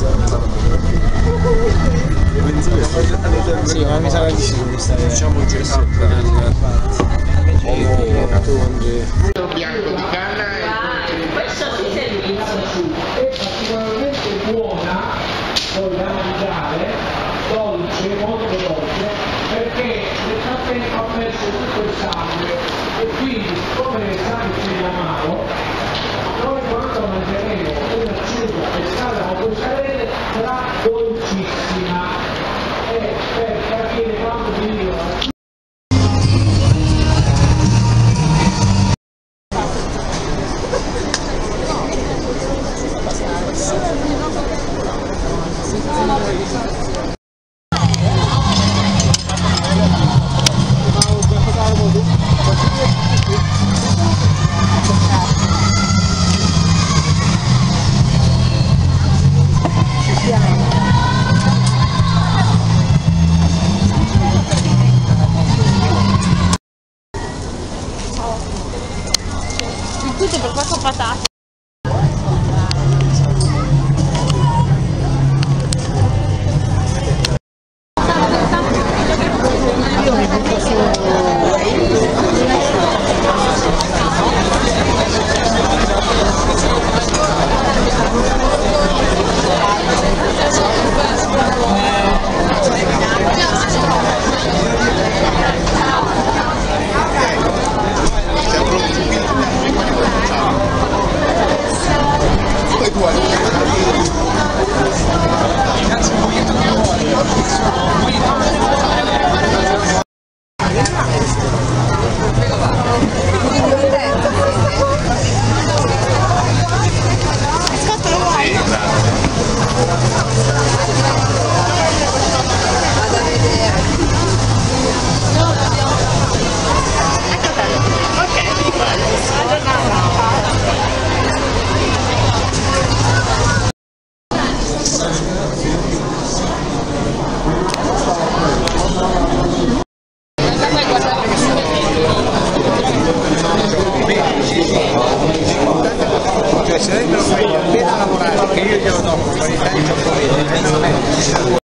Sì, ma mi sa che ci devo stare. Facciamo un gesto. Bianco di canna questo si servizio è particolarmente buona, poi da mangiare, dolce, molto dolce, perché nel frattempo ha perso tutto il sangue e quindi come nel sangue c'è l'amaro, noi quando mangeremo un'acciuga pescata o mozzarella sarà dolcissima e per capire quanto migliora. tutto per 4 patate. Io mi butto su. Cioè se lei me lo fai appena lavorare che io glielo do con qualità di cioccolata